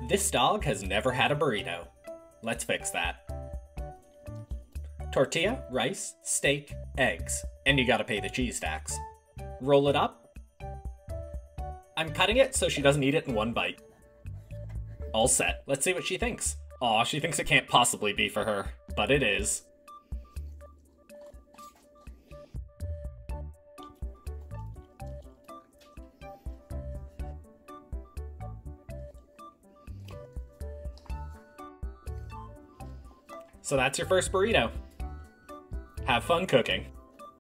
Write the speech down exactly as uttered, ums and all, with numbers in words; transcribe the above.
This dog has never had a burrito. Let's fix that. Tortilla, rice, steak, eggs, and you gotta pay the cheese tax. Roll it up. I'm cutting it so she doesn't eat it in one bite. All set. Let's see what she thinks. Aw, she thinks it can't possibly be for her, but it is. So that's your first burrito. Have fun cooking.